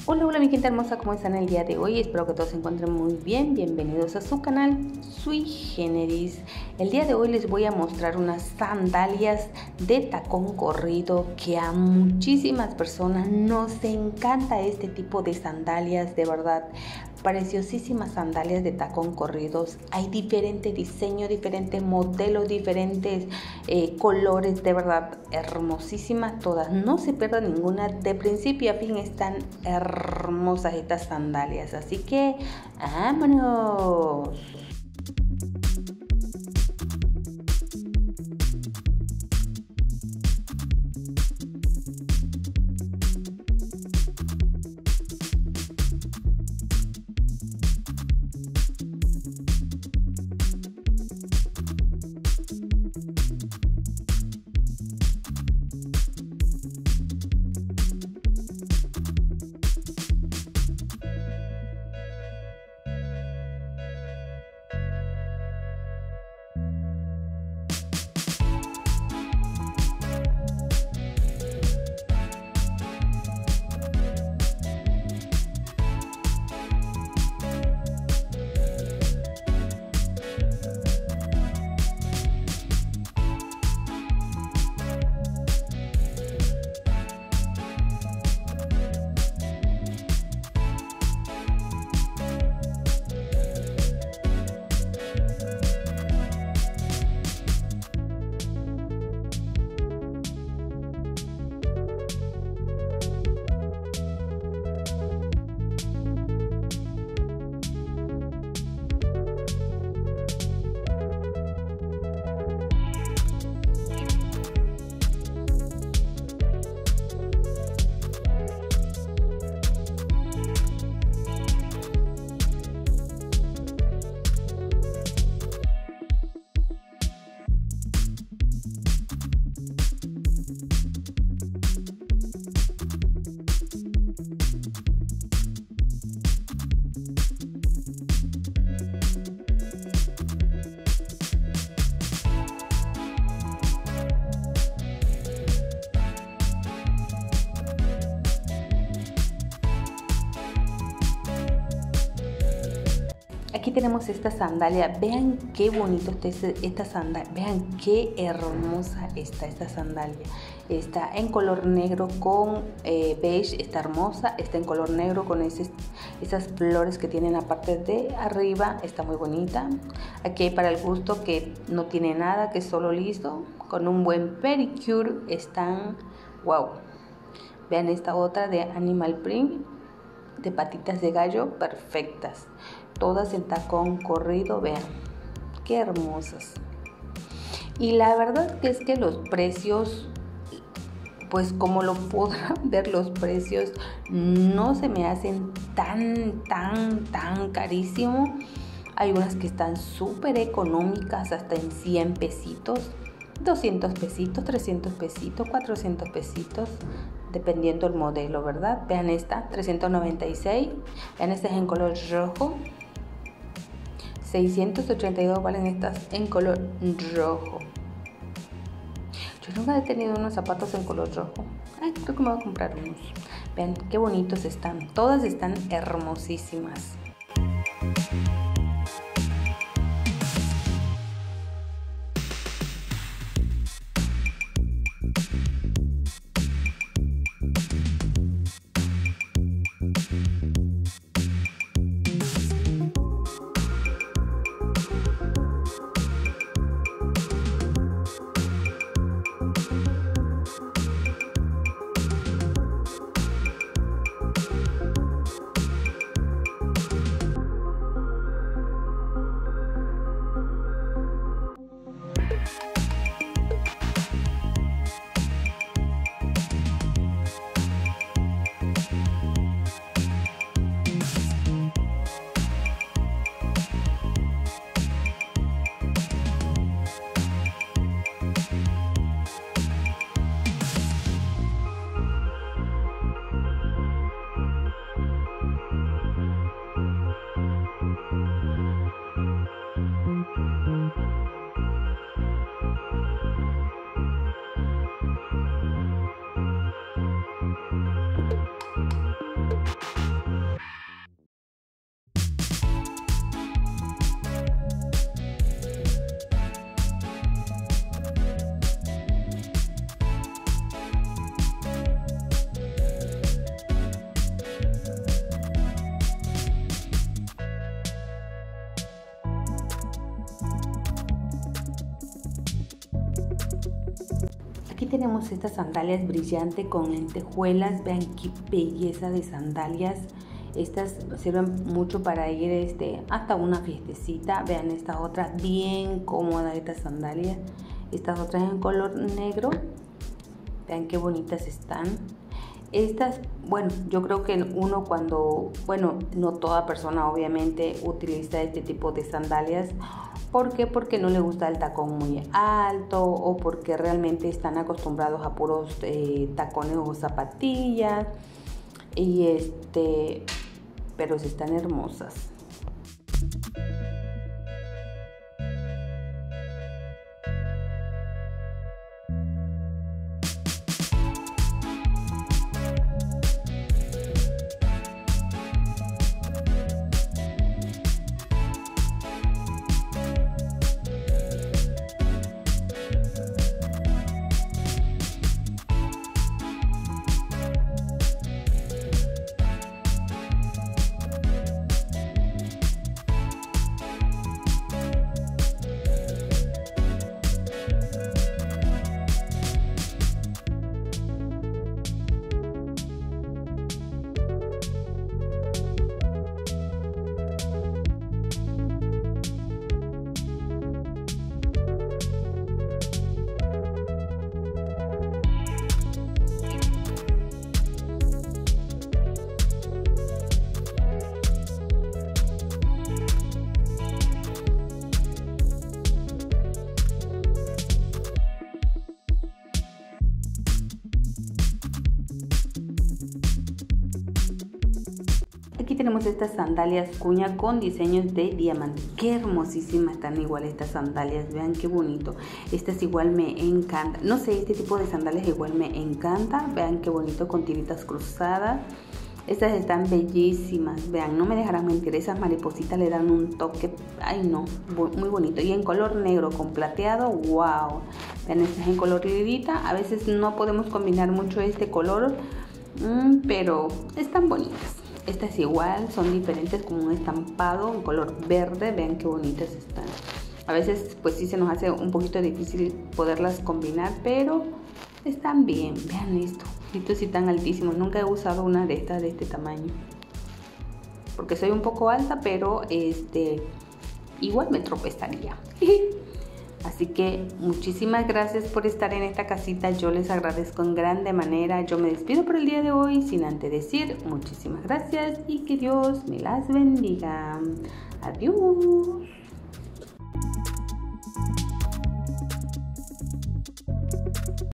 Hola, hola mi gente hermosa, ¿cómo están el día de hoy? Espero que todos se encuentren muy bien. Bienvenidos a su canal Sui Generis. El día de hoy les voy a mostrar unas sandalias de tacón corrido que a muchísimas personas nos encanta este tipo de sandalias, de verdad. Preciosísimas sandalias de tacón corridos. Hay diferente diseño, diferentes modelos, diferentes colores, de verdad hermosísimas todas. No se pierdan ninguna, de principio a fin están hermosas estas sandalias, así que vámonos. Aquí tenemos esta sandalia, vean qué bonito está esta sandalia, vean qué hermosa está esta sandalia. Está en color negro con beige, está hermosa, está en color negro con esas flores que tienen la parte de arriba, está muy bonita. Aquí hay para el gusto que no tiene nada, que es solo liso, con un buen pedicure, están wow. Vean esta otra de animal print, de patitas de gallo, perfectas. Todas en tacón corrido, vean, qué hermosas. Y la verdad que es que los precios, pues como lo podrán ver, los precios no se me hacen tan carísimo. Hay unas que están súper económicas, hasta en 100 pesitos, 200 pesitos, 300 pesitos, 400 pesitos, dependiendo el modelo, ¿verdad? Vean esta, 396, vean esta es en color rojo. 682 valen estas en color rojo. Yo nunca he tenido unos zapatos en color rojo. Ay, creo que me voy a comprar unos. Vean qué bonitos están. Todas están hermosísimas. tenemos estas sandalias brillantes con lentejuelas. Vean qué belleza de sandalias. Estas sirven mucho para ir hasta una fiestecita. Vean estas otras, bien cómodas estas sandalias. Estas otras en color negro. Vean qué bonitas están. Estas, bueno, yo creo que uno cuando, bueno, no toda persona obviamente utiliza este tipo de sandalias. ¿Por qué? Porque no le gusta el tacón muy alto o porque realmente están acostumbrados a puros tacones o zapatillas. Y pero están hermosas. Aquí tenemos estas sandalias cuña con diseños de diamante. Qué hermosísimas están igual estas sandalias. Vean qué bonito. Estas igual me encanta. No sé, este tipo de sandalias igual me encanta. Vean qué bonito con tiritas cruzadas. Estas están bellísimas. Vean, no me dejarán mentir. Esas maripositas le dan un toque. Ay no, muy bonito. Y en color negro con plateado. Wow. Vean, estas en color lilita. A veces no podemos combinar mucho este color. Pero están bonitas. Estas igual, son diferentes, como un estampado en color verde. Vean qué bonitas están. A veces pues sí se nos hace un poquito difícil poderlas combinar, pero están bien. Vean esto, estos sí están altísimos. Nunca he usado una de estas de este tamaño, porque soy un poco alta, pero igual me tropezaría. Así que muchísimas gracias por estar en esta casita. Yo les agradezco en grande manera. Yo me despido por el día de hoy sin antes decir muchísimas gracias y que Dios me las bendiga. Adiós.